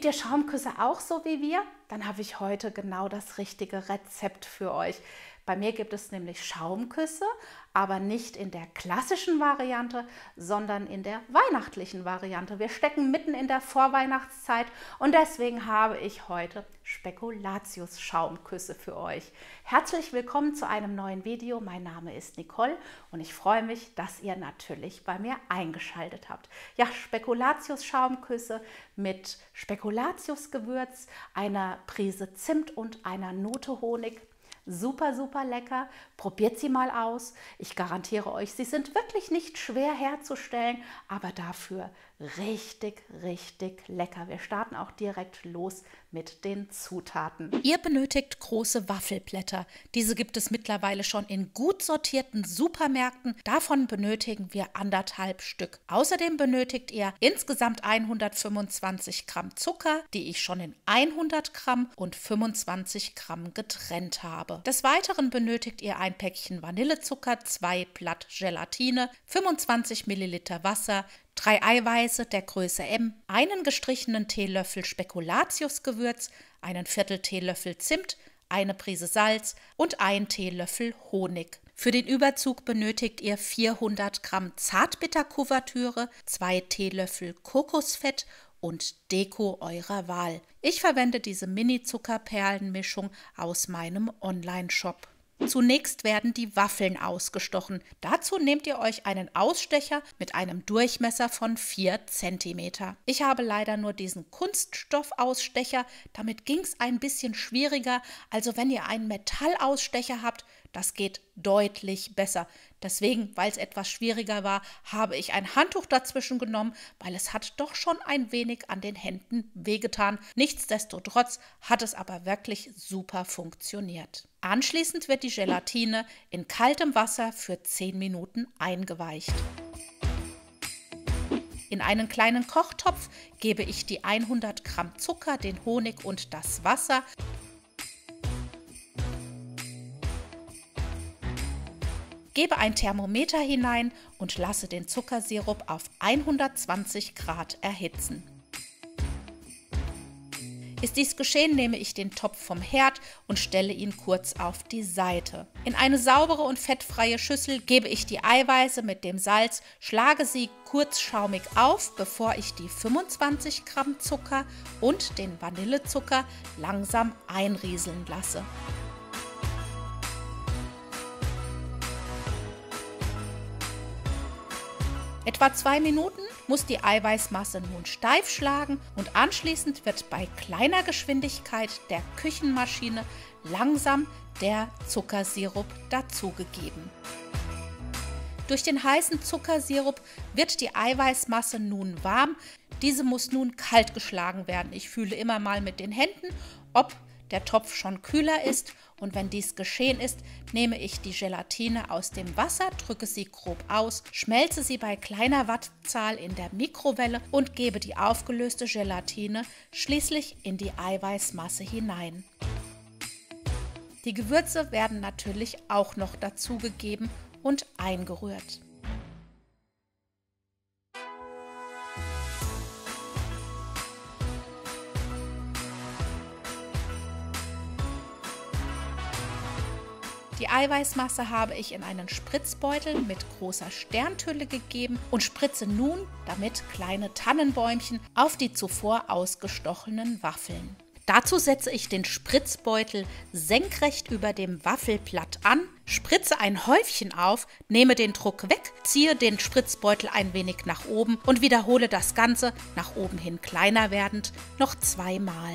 ihr Schaumküsse auch so wie wir? Dann habe ich heute genau das richtige Rezept für euch. Bei mir gibt es nämlich Schaumküsse, aber nicht in der klassischen Variante, sondern in der weihnachtlichen Variante. Wir stecken mitten in der Vorweihnachtszeit und deswegen habe ich heute Spekulatius-Schaumküsse für euch. Herzlich willkommen zu einem neuen Video. Mein Name ist Nicole und ich freue mich, dass ihr natürlich bei mir eingeschaltet habt. Ja, Spekulatius-Schaumküsse mit Spekulatius-Gewürz, einer Prise Zimt und einer Note Honig. Super, super lecker. Probiert sie mal aus. Ich garantiere euch, sie sind wirklich nicht schwer herzustellen, aber dafür richtig, richtig lecker. Wir starten auch direkt los mit den Zutaten. Ihr benötigt große Waffelblätter. Diese gibt es mittlerweile schon in gut sortierten Supermärkten. Davon benötigen wir 1,5 Stück. Außerdem benötigt ihr insgesamt 125 Gramm Zucker, die ich schon in 100 Gramm und 25 Gramm getrennt habe. Des Weiteren benötigt ihr ein Päckchen Vanillezucker, 2 Blatt Gelatine, 25 Milliliter Wasser, 3 Eiweiße der Größe M, einen gestrichenen Teelöffel Spekulatiusgewürz, einen Viertel Teelöffel Zimt, eine Prise Salz und 1 Teelöffel Honig. Für den Überzug benötigt ihr 400 Gramm Zartbitterkuvertüre, 2 Teelöffel Kokosfett und Deko eurer Wahl. Ich verwende diese Mini-Zuckerperlenmischung aus meinem Online-Shop. Zunächst werden die Waffeln ausgestochen. Dazu nehmt ihr euch einen Ausstecher mit einem Durchmesser von 4 cm. Ich habe leider nur diesen Kunststoffausstecher, damit ging es ein bisschen schwieriger. Also wenn ihr einen Metallausstecher habt, das geht deutlich besser. Deswegen, weil es etwas schwieriger war, habe ich ein Handtuch dazwischen genommen, weil es hat doch schon ein wenig an den Händen wehgetan. Nichtsdestotrotz hat es aber wirklich super funktioniert. Anschließend wird die Gelatine in kaltem Wasser für 10 Minuten eingeweicht. In einen kleinen Kochtopf gebe ich die 100 Gramm Zucker, den Honig und das Wasser. Gebe ein Thermometer hinein und lasse den Zuckersirup auf 120 Grad erhitzen. Ist dies geschehen, nehme ich den Topf vom Herd und stelle ihn kurz auf die Seite. In eine saubere und fettfreie Schüssel gebe ich die Eiweiße mit dem Salz, schlage sie kurz schaumig auf, bevor ich die 25 Gramm Zucker und den Vanillezucker langsam einrieseln lasse. Etwa 2 Minuten muss die Eiweißmasse nun steif schlagen und anschließend wird bei kleiner Geschwindigkeit der Küchenmaschine langsam der Zuckersirup dazugegeben. Durch den heißen Zuckersirup wird die Eiweißmasse nun warm. Diese muss nun kalt geschlagen werden. Ich fühle immer mal mit den Händen, ob der Topf schon kühler ist, und wenn dies geschehen ist, nehme ich die Gelatine aus dem Wasser, drücke sie grob aus, schmelze sie bei kleiner Wattzahl in der Mikrowelle und gebe die aufgelöste Gelatine schließlich in die Eiweißmasse hinein. Die Gewürze werden natürlich auch noch dazugegeben und eingerührt. Die Eiweißmasse habe ich in einen Spritzbeutel mit großer Sterntülle gegeben und spritze nun damit kleine Tannenbäumchen auf die zuvor ausgestochenen Waffeln. Dazu setze ich den Spritzbeutel senkrecht über dem Waffelblatt an, spritze ein Häufchen auf, nehme den Druck weg, ziehe den Spritzbeutel ein wenig nach oben und wiederhole das Ganze, nach oben hin kleiner werdend, noch 2 Mal.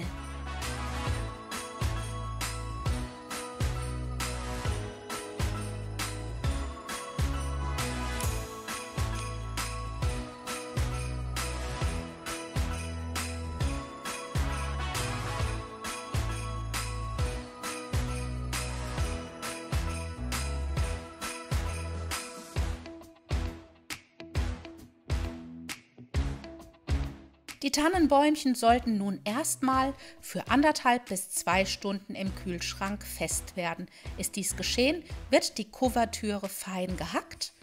Die Tannenbäumchen sollten nun erstmal für 1,5 bis 2 Stunden im Kühlschrank fest werden. Ist dies geschehen, wird die Kuvertüre fein gehackt.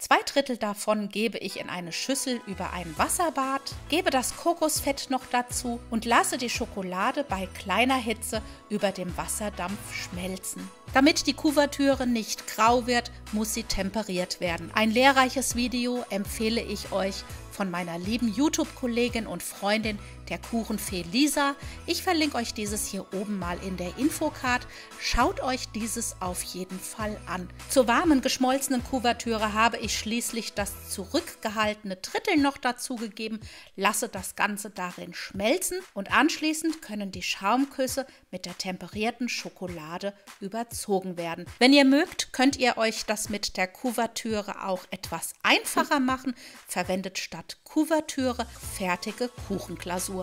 2/3 davon gebe ich in eine Schüssel über ein Wasserbad, gebe das Kokosfett noch dazu und lasse die Schokolade bei kleiner Hitze über dem Wasserdampf schmelzen. Damit die Kuvertüre nicht grau wird, muss sie temperiert werden. Ein lehrreiches Video empfehle ich euch von meiner lieben YouTube-Kollegin und Freundin, der Kuchenfee Lisa. Ich verlinke euch dieses hier oben mal in der Infocard. Schaut euch dieses auf jeden Fall an. Zur warmen geschmolzenen Kuvertüre habe ich schließlich das zurückgehaltene Drittel noch dazugegeben, lasse das Ganze darin schmelzen und anschließend können die Schaumküsse mit der temperierten Schokolade überzogen werden. Wenn ihr mögt, könnt ihr euch das mit der Kuvertüre auch etwas einfacher machen. Verwendet statt Kuvertüre fertige Kuchenglasur.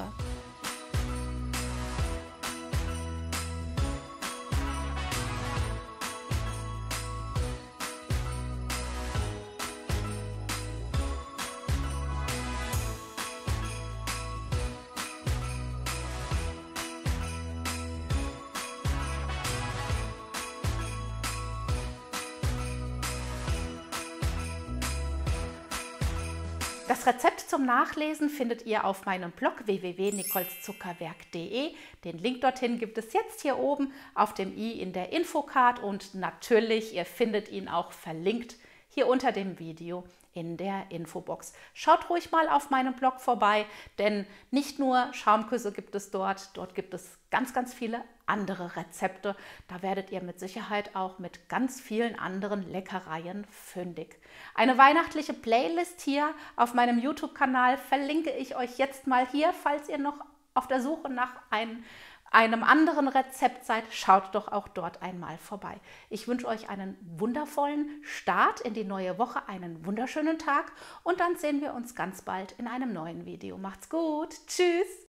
Das Rezept zum Nachlesen findet ihr auf meinem Blog www.nicolszuckerwerk.de. Den Link dorthin gibt es jetzt hier oben auf dem i in der Infocard und natürlich, ihr findet ihn auch verlinkt hier unter dem Video in der Infobox. Schaut ruhig mal auf meinem Blog vorbei, denn nicht nur Schaumküsse gibt es dort gibt es ganz, ganz viele andere Rezepte. Da werdet ihr mit Sicherheit auch mit ganz vielen anderen Leckereien fündig. Eine weihnachtliche Playlist hier auf meinem YouTube-Kanal verlinke ich euch jetzt mal hier, falls ihr noch auf der Suche nach einem anderen Rezept seid, schaut doch auch dort einmal vorbei. Ich wünsche euch einen wundervollen Start in die neue Woche, einen wunderschönen Tag und dann sehen wir uns ganz bald in einem neuen Video. Macht's gut, tschüss!